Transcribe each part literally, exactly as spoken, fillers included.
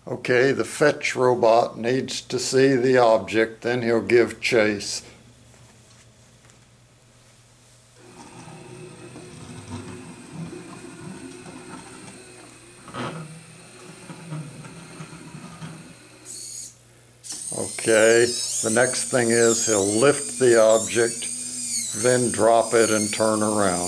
Okay, the fetch robot needs to see the object, then he'll give chase. Okay, the next thing is he'll lift the object, then drop it and turn around.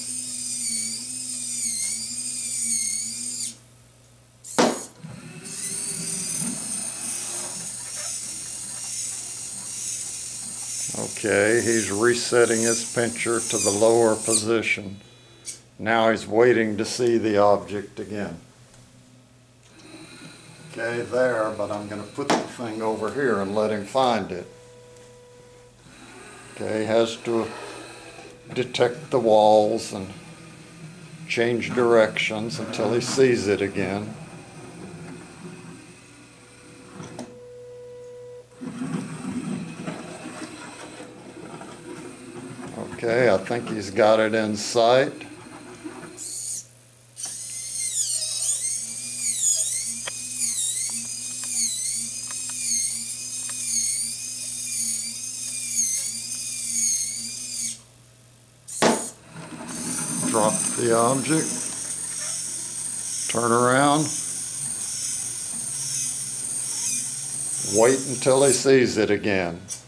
Okay, he's resetting his pincher to the lower position. Now he's waiting to see the object again. Okay, there, but I'm going to put the thing over here and let him find it. Okay, he has to detect the walls and change directions until he sees it again. Okay, I think he's got it in sight. Drop the object, turn around, wait until he sees it again.